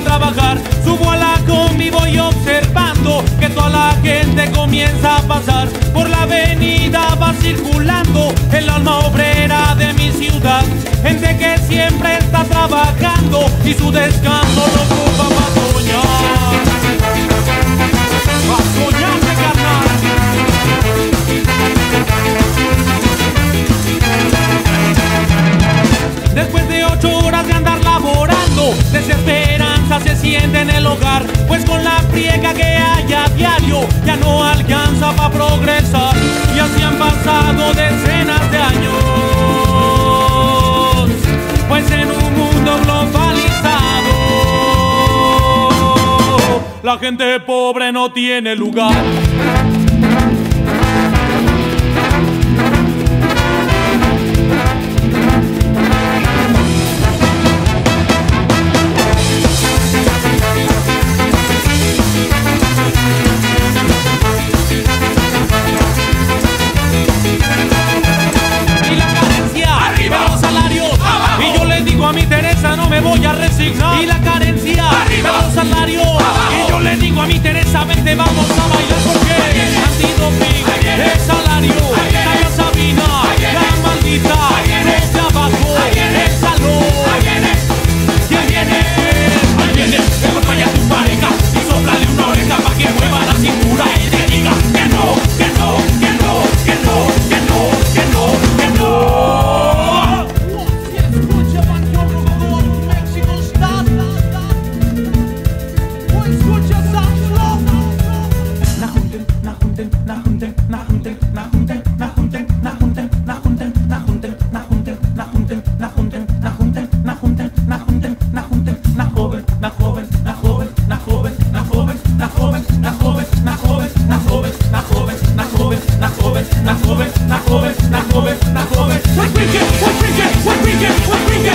trabajar. Subo a la combi, voy observando que toda la gente comienza a pasar. Por la avenida va circulando el alma obrera de mi ciudad. Gente que siempre está trabajando y su descanso lo ocupa para soñar. ¡Pa' soñarte, carnal! Después de 8 horas de andar laborando, desesperanza se siente en el hogar, pues con la friega que hay a diario ya no alcanza para progresar. Y así han pasado decenas de años, pues en un mundo globalizado la gente pobre no tiene lugar. A mi Teresa no me voy a resignar. Y la carencia de los salarios. Y yo le digo a mi Teresa, vente, vamos a bailar, porque antidoping, el salario, Tania Sabina, la maldita, los de abajo, el salón. ¿Quién viene? Ahí viene, acompaña a tu pareja y sóplale una oreja para que mueva la cintura y te diga que no, que no, que no, que no, que no, que no, que no. What we get,